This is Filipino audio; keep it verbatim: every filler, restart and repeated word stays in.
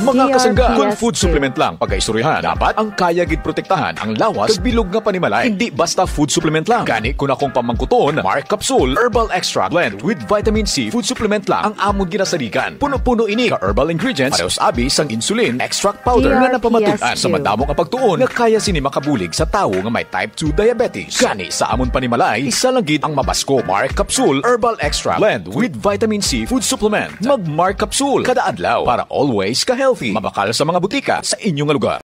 Mga kasangga, kung D R P S food supplement lang pagkaistoryahan, dapat ang kaya gid protektahan ang lawas kag bilog nga panimalay. Hindi basta food supplement lang. Gani kun akong pamangkuton, MarkCapsule Herbal Extract Blend with Vitamin C food supplement lang ang among ginasalikan. Puno-puno ini ka herbal ingredients, parehas abi sang insulin extract powder nga napamatukan sa madamo nga pagtuon nga kaya sini makabulig sa tawo nga may type two diabetes. Gani sa amon panimalay, isa lang gid ang mabasko. MarkCapsule Herbal Extract Blend with Vitamin C food supplement. Mag MarkCapsule kada adlaw para always ka healthy. Mabakal sa mga butika sa inyong lugar.